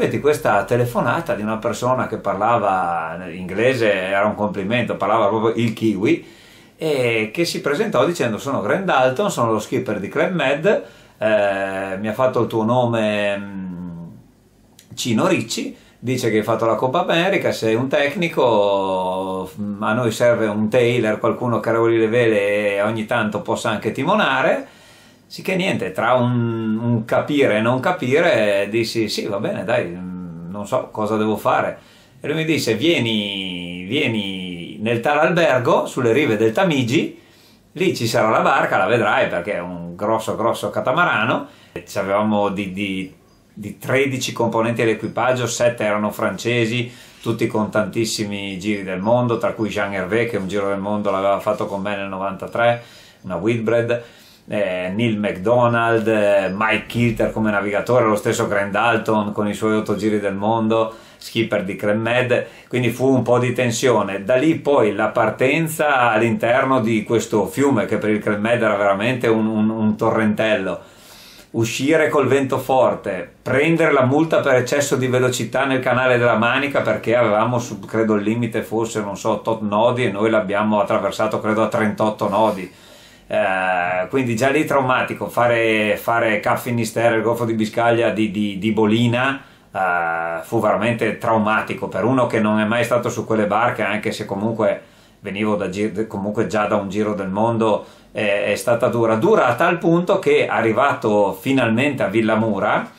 ricevetti questa telefonata di una persona che parlava inglese, era un complimento, parlava proprio il kiwi, e che si presentò dicendo: sono Grant Dalton, sono lo skipper di Club Med, mi ha fatto il tuo nome Cino Ricci, dice che hai fatto la Coppa America, sei un tecnico, a noi serve un tailor, qualcuno che regoli le vele e ogni tanto possa anche timonare. Sì, che niente, tra un capire e non capire dissi sì, va bene, dai, non so cosa devo fare. E lui mi disse: vieni nel tal albergo sulle rive del Tamigi, lì ci sarà la barca, la vedrai perché è un grosso catamarano. Avevamo di 13 componenti dell'equipaggio, 7 erano francesi, tutti con tantissimi giri del mondo, tra cui Jean Hervé, che un giro del mondo l'aveva fatto con me nel 93, una Whitbread, Neil McDonald, Mike Kilter come navigatore, lo stesso Grant Dalton con i suoi 8 giri del mondo, skipper di Club Med, quindi fu un po' di tensione. Da lì poi la partenza all'interno di questo fiume che per il Club Med era veramente un torrentello, uscire col vento forte, prendere la multa per eccesso di velocità nel canale della Manica perché avevamo, credo il limite fosse, non so, 8 nodi e noi l'abbiamo attraversato credo a 38 nodi. Quindi già lì traumatico, fare Cap Finisterre, il Golfo di Biscaglia di Bolina, fu veramente traumatico per uno che non è mai stato su quelle barche, anche se comunque venivo comunque già da un giro del mondo. È stata dura a tal punto che arrivato finalmente a Villamura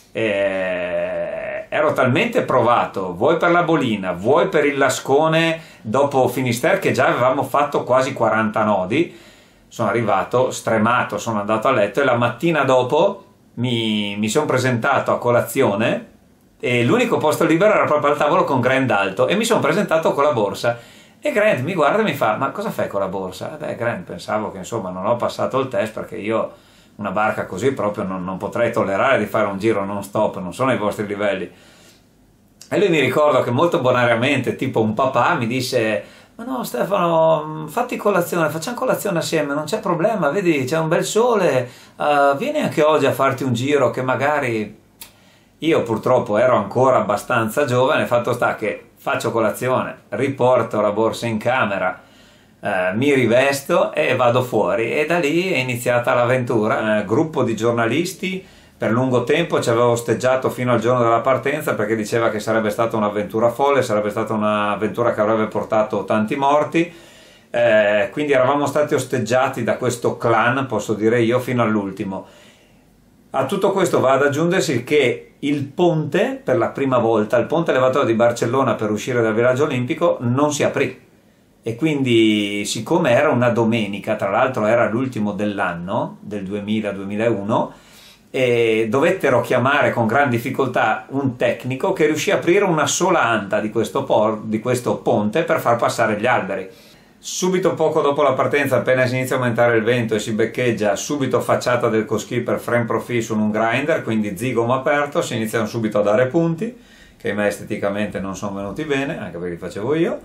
ero talmente provato, vuoi per la Bolina, vuoi per il Lascone dopo Finisterre, che già avevamo fatto quasi 40 nodi. Sono arrivato stremato, sono andato a letto e la mattina dopo mi sono presentato a colazione e l'unico posto libero era proprio al tavolo con Grant Dalton e mi sono presentato con la borsa e Grant mi guarda e mi fa: ma cosa fai con la borsa? Beh, Grant, pensavo che insomma non ho passato il test perché io una barca così proprio non potrei tollerare di fare un giro non stop, non sono ai vostri livelli. E lui, mi ricordo che molto bonariamente, tipo un papà, mi disse: ma no Stefano, fatti colazione, facciamo colazione assieme, non c'è problema, vedi c'è un bel sole, vieni anche oggi a farti un giro che magari... Io purtroppo ero ancora abbastanza giovane, fatto sta che faccio colazione, riporto la borsa in camera, mi rivesto e vado fuori, e da lì è iniziata l'avventura. Gruppo di giornalisti, per lungo tempo ci avevo osteggiato fino al giorno della partenza perché diceva che sarebbe stata un'avventura folle, sarebbe stata un'avventura che avrebbe portato tanti morti, quindi eravamo stati osteggiati da questo clan, posso dire io, fino all'ultimo. A tutto questo va ad aggiungersi che il ponte, per la prima volta, il ponte elevatorio di Barcellona per uscire dal villaggio olimpico non si aprì, e quindi, siccome era una domenica, tra l'altro era l'ultimo dell'anno, del 2000-2001, e dovettero chiamare con gran difficoltà un tecnico che riuscì a aprire una sola anta di questo ponte per far passare gli alberi. Subito poco dopo la partenza, appena si inizia a aumentare il vento e si beccheggia, subito facciata del co-skipper frame profil su un grinder, quindi zigomo aperto, si iniziano subito a dare punti che a me esteticamente non sono venuti bene, anche perché li facevo io.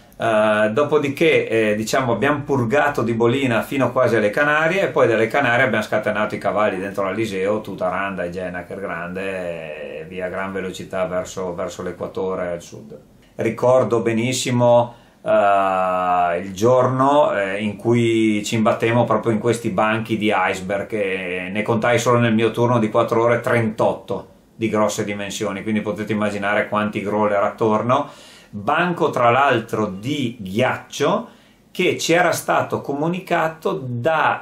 Dopodiché diciamo abbiamo purgato di Bolina fino quasi alle Canarie, e poi dalle Canarie abbiamo scatenato i cavalli dentro l'Aliseo, Tutaranda e Genaker Grande, e via a gran velocità verso l'equatore al sud. Ricordo benissimo il giorno in cui ci imbattemmo proprio in questi banchi di iceberg, che ne contai solo nel mio turno di 4 ore 38 di grosse dimensioni, quindi potete immaginare quanti growler attorno. Banco tra l'altro di ghiaccio che ci era stato comunicato da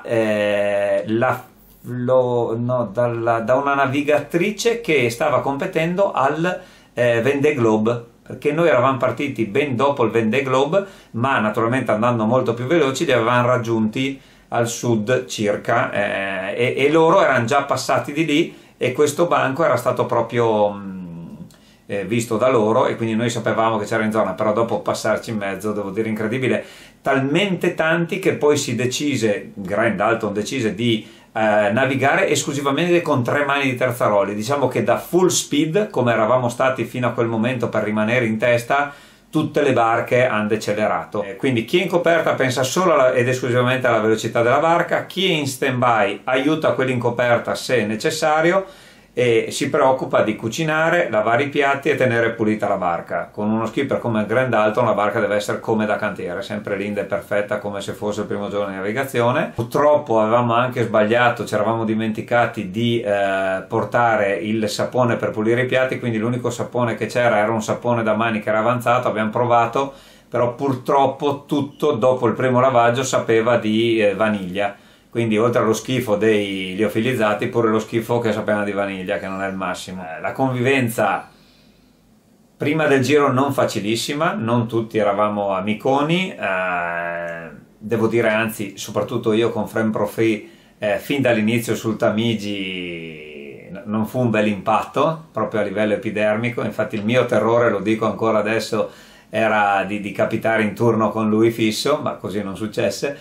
una navigatrice che stava competendo al Vendée Globe, perché noi eravamo partiti ben dopo il Vendée Globe, ma naturalmente andando molto più veloci li avevamo raggiunti al sud circa, e loro erano già passati di lì, e questo banco era stato proprio visto da loro, e quindi noi sapevamo che c'era in zona, però dopo passarci in mezzo, devo dire incredibile, talmente tanti che poi Grant Dalton decise di navigare esclusivamente con 3 mani di terzaroli. Diciamo che da full speed, come eravamo stati fino a quel momento per rimanere in testa, tutte le barche hanno decelerato. Quindi chi è in coperta pensa solo ed esclusivamente alla velocità della barca, chi è in stand by aiuta quelli in coperta se necessario, e si preoccupa di cucinare, lavare i piatti e tenere pulita la barca. Con uno skipper come Grant Dalton la barca deve essere come da cantiere, sempre linda e perfetta come se fosse il primo giorno di navigazione. Purtroppo avevamo anche sbagliato, ci eravamo dimenticati di portare il sapone per pulire i piatti, quindi l'unico sapone che c'era era un sapone da mani che era avanzato, abbiamo provato, però purtroppo tutto dopo il primo lavaggio sapeva di vaniglia. Quindi oltre allo schifo dei liofilizzati pure lo schifo che sapeva di vaniglia, che non è il massimo. La convivenza prima del giro non facilissima, non tutti eravamo amiconi, devo dire anzi soprattutto io con Friend Pro Free fin dall'inizio sul Tamigi non fu un bel impatto proprio a livello epidermico, infatti il mio terrore, lo dico ancora adesso, era di capitare in turno con lui fisso, ma così non successe.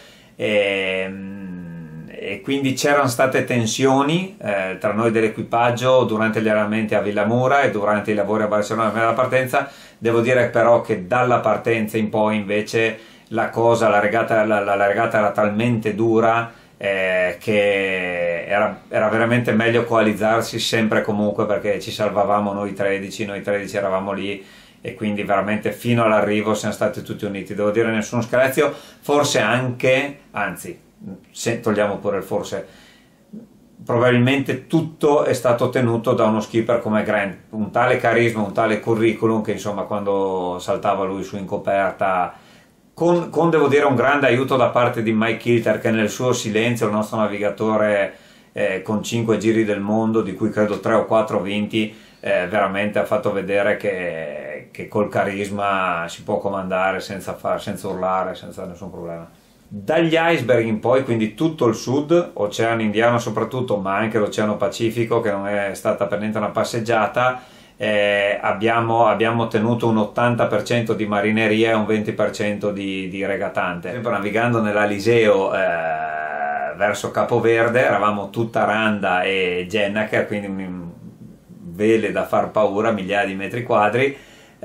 E quindi c'erano state tensioni tra noi dell'equipaggio durante gli allenamenti a Villamura e durante i lavori a Barcellona prima della partenza. Devo dire però che dalla partenza in poi invece la regata era talmente dura che era veramente meglio coalizzarsi sempre e comunque, perché ci salvavamo noi 13 eravamo lì e quindi veramente fino all'arrivo siamo stati tutti uniti. Devo dire nessuno screzio, forse anche, anzi se togliamo pure il forse, probabilmente tutto è stato ottenuto da uno skipper come Grant, un tale carisma, un tale curriculum che insomma quando saltava lui su in coperta con devo dire un grande aiuto da parte di Mike Kilter, che nel suo silenzio, il nostro navigatore con 5 giri del mondo di cui credo 3 o 4 vinti, veramente ha fatto vedere che col carisma si può comandare senza urlare, senza nessun problema. Dagli iceberg in poi, quindi tutto il sud, Oceano Indiano soprattutto, ma anche l'Oceano Pacifico, che non è stata per niente una passeggiata, abbiamo ottenuto un 80% di marineria e un 20% di regatante. Sempre navigando nell'Aliseo verso Capoverde, eravamo tutta randa e Gennaker, quindi vele da far paura, migliaia di metri quadri.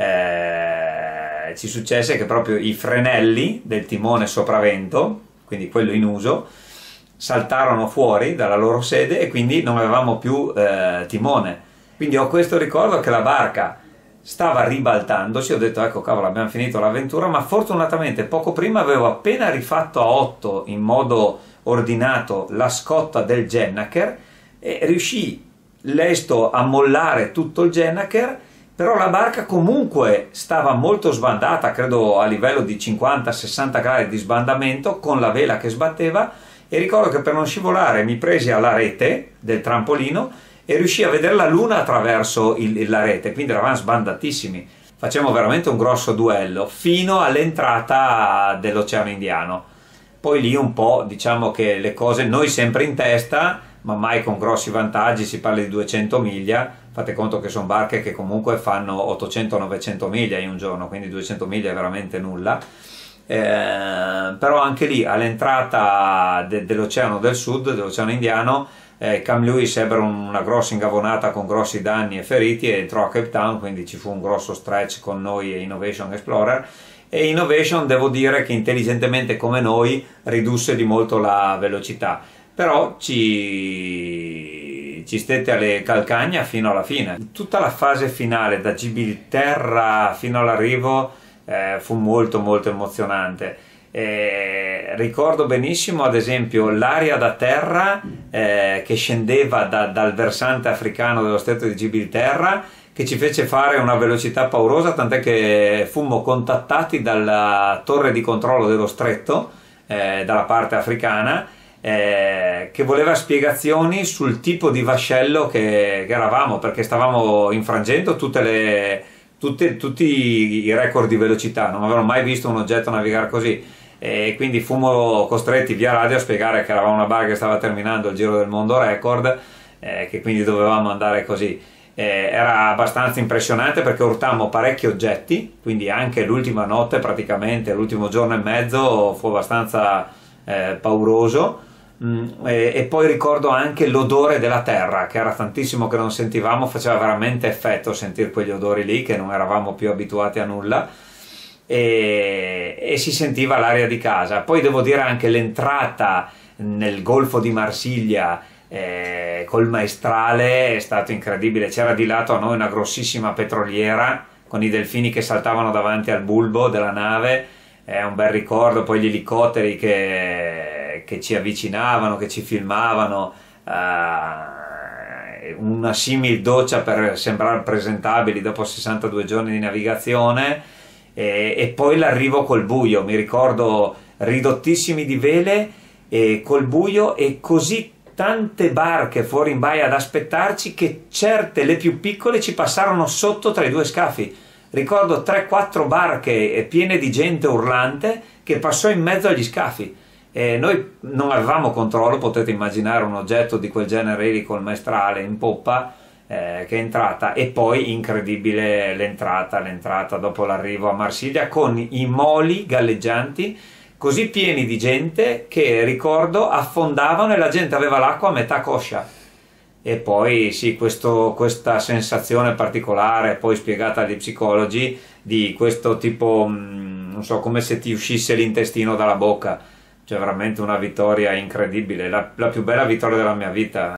Ci successe che proprio i frenelli del timone sopravvento, quindi quello in uso, saltarono fuori dalla loro sede e quindi non avevamo più timone. Quindi ho questo ricordo che la barca stava ribaltandosi, ho detto ecco cavolo abbiamo finito l'avventura, ma fortunatamente poco prima avevo appena rifatto a 8 in modo ordinato la scotta del Gennaker e riuscì lesto a mollare tutto il Gennaker. Però la barca comunque stava molto sbandata, credo a livello di 50-60 gradi di sbandamento, con la vela che sbatteva, e ricordo che per non scivolare mi presi alla rete del trampolino e riuscii a vedere la luna attraverso la rete, quindi eravamo sbandatissimi. Facevamo veramente un grosso duello fino all'entrata dell'Oceano Indiano. Poi lì un po' diciamo che le cose, noi sempre in testa, ma mai con grossi vantaggi, si parla di 200 miglia, fate conto che sono barche che comunque fanno 800-900 miglia in un giorno, quindi 200 miglia è veramente nulla, però anche lì all'entrata dell'Oceano del Sud, dell'Oceano Indiano, Cam Lewis ebbe una grossa ingavonata con grossi danni e feriti e entrò a Cape Town, quindi ci fu un grosso stretch con noi e Innovation Explorer. E Innovation devo dire che intelligentemente come noi ridusse di molto la velocità, però ci stette alle calcagna fino alla fine. Tutta la fase finale da Gibilterra fino all'arrivo fu molto molto emozionante. Ricordo benissimo ad esempio l'aria da terra che scendeva dal versante africano dello stretto di Gibilterra, che ci fece fare una velocità paurosa, tant'è che fummo contattati dalla torre di controllo dello stretto dalla parte africana, che voleva spiegazioni sul tipo di vascello che eravamo, perché stavamo infrangendo tutti i record di velocità, non avevano mai visto un oggetto navigare così, e quindi fummo costretti via radio a spiegare che eravamo una barca che stava terminando il giro del mondo record, che quindi dovevamo andare così. Era abbastanza impressionante perché urtammo parecchi oggetti, quindi anche l'ultima notte, praticamente l'ultimo giorno e mezzo, fu abbastanza pauroso. E poi ricordo anche l'odore della terra, che era tantissimo che non sentivamo, faceva veramente effetto sentire quegli odori lì, che non eravamo più abituati a nulla, e si sentiva l'aria di casa. Poi devo dire anche l'entrata nel Golfo di Marsiglia col maestrale è stato incredibile. C'era di lato a noi una grossissima petroliera con i delfini che saltavano davanti al bulbo della nave, è un bel ricordo. Poi gli elicotteri che ci avvicinavano, che ci filmavano, una simil doccia per sembrare presentabili dopo 62 giorni di navigazione, e poi l'arrivo col buio, mi ricordo ridottissimi di vele e col buio e così tante barche fuori in baia ad aspettarci che certe, le più piccole, ci passarono sotto tra i due scafi. Ricordo 3-4 barche piene di gente urlante che passò in mezzo agli scafi. E noi non avevamo controllo, potete immaginare un oggetto di quel genere lì col maestrale in poppa, che è entrata. E poi incredibile l'entrata dopo l'arrivo a Marsiglia con i moli galleggianti così pieni di gente che, ricordo, affondavano e la gente aveva l'acqua a metà coscia. E poi sì, questa sensazione particolare, poi spiegata agli psicologi, di questo tipo, non so, come se ti uscisse l'intestino dalla bocca. Cioè veramente una vittoria incredibile, la più bella vittoria della mia vita.